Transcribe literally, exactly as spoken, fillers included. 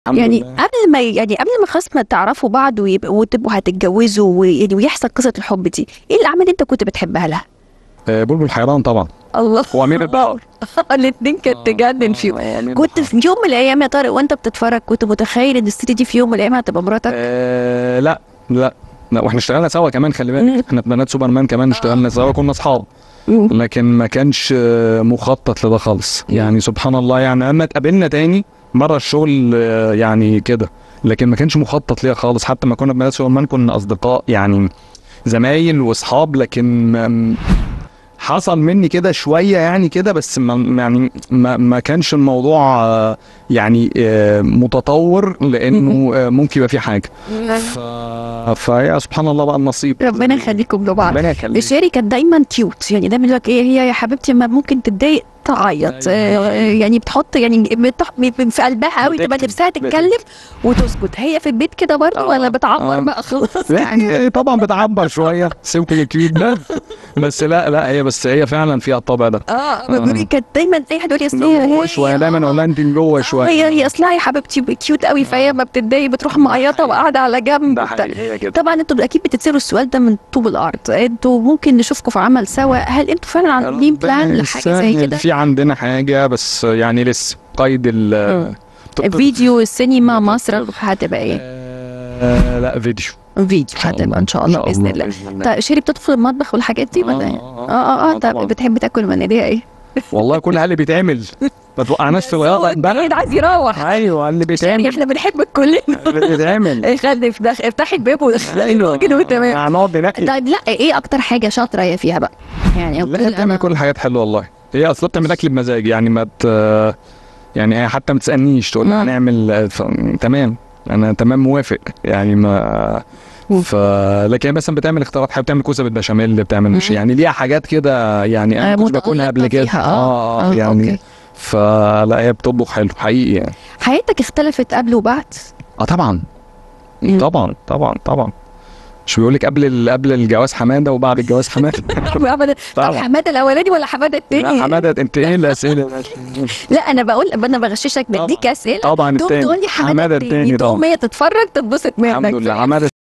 يعني لله. قبل ما يعني قبل ما خلاص ما تعرفوا بعض ويبقوا وتبقوا هتتجوزوا ويعني ويحصل قصة الحب دي، ايه الأعمال اللي انت كنت بتحبها لها؟ آه، بلبل حيران طبعا. الله وامير البحر. الاتنين كانت تجنن فيهم. آه، وأمير كنت البحر. في يوم من الأيام يا طارق وانت بتتفرج كنت متخيل ان الست دي في يوم من الأيام هتبقى مراتك؟ آه لا لا لا، واحنا اشتغلنا سوا كمان، خلي مم. بالك احنا في بنات سوبرمان كمان اشتغلنا سوا، كنا اصحاب. مم. لكن ما كانش آه، مخطط لده خالص، يعني سبحان الله. يعني اما اتقابلنا تاني مره الشغل آه، يعني كده، لكن ما كانش مخطط ليها خالص. حتى ما كنا بنات سوبرمان كنا اصدقاء، يعني زمايل واصحاب، لكن ما حصل مني كده شويه يعني كده، بس ما يعني ما, ما كانش الموضوع آه، يعني آه، متطور، لانه آه، ممكن يبقى في حاجه. ف... فيا سبحان الله بقى النصيب. ربنا يخليكم لبعض. ربنا يخليك. شيري كانت دايما كيوت، يعني دايما يقول لك ايه هي يا حبيبتي ما ممكن تتضايق تعيط، أيوة. آه، يعني بتحط يعني بتح... في قلبها قوي، تبقى بتكتم. نفسها تتكلم وتسكت. هي في البيت كده برضه آه. ولا بتعبر آه. بقى خلاص؟ يعني طبعا بتعبر شويه سيمبل كيوت ده، بس لا لا هي بس هي فعلا فيها الطبع ده. اه بيقولي كانت دايما اي حد يقول لي اصل هي جوه هي شويه دايما، ولا انت جوه شويه. هي هي اصلها يا حبيبتي كيوت قوي، فهي ما بتتضايق بتروح معيطه وقاعده على جنب ده وبتاع. حقيقي، هي كده. طبعا انتوا اكيد بتتسالوا السؤال ده من طوب الارض، انتوا ممكن نشوفكم في عمل سوا، هل انتوا فعلا عاملين بلان لحاجه زي كده؟ في عندنا حاجه، بس يعني لسه قيد ال فيديو السينما مسرح هتبقى ايه؟ آه لا فيديو. فيديو هتبقى ان شاء الله باذن الله. طيب شيري بتدخل المطبخ والحاجات دي ولا ايه؟ اه اه اه طب بتحب تاكل من ايديها ايه؟ والله كل اللي بيتعمل ما توقعناش في الغلط بقى. عايز يروح. ايوه اللي بيتعمل احنا بنحبك كلنا. اللي بيتعمل خلي افتحي الباب ودخلي الراجل وتمام. هنقعد ننقي. طيب لا ايه اكتر حاجه شاطره هي فيها بقى؟ يعني لا هي بتعمل كل الحاجات حلوه والله. هي اصلا بتعمل اكل بمزاج، يعني ما ت... يعني هي حتى ما تسالنيش تقول لي هنعمل ف... تمام انا تمام موافق، يعني ما ف لكن هي مثلا بتعمل اختيارات حلوه، بتعمل كوسه بالبشاميل، بتعمل مش يعني ليها حاجات كده، يعني انا كنت باكلها قبل كده. اه, آه يعني أوكي. فلا هي بتطبخ حلو حقيقي يعني. حياتك اختلفت قبل وبعد؟ اه طبعا. مم. طبعا طبعا طبعا. مش بيقول لك قبل قبل الجواز حماده وبعد الجواز حماده؟ طب حماده الاولاني ولا حماده التاني؟ لا حماده. انت ايه الاسئله؟ لا انا بقول انا بغششك بديك اسئله طبعا التاني. تقول لي حماده التاني، تقوم هي تتفرج تتبسط منك. الحمد لله حماده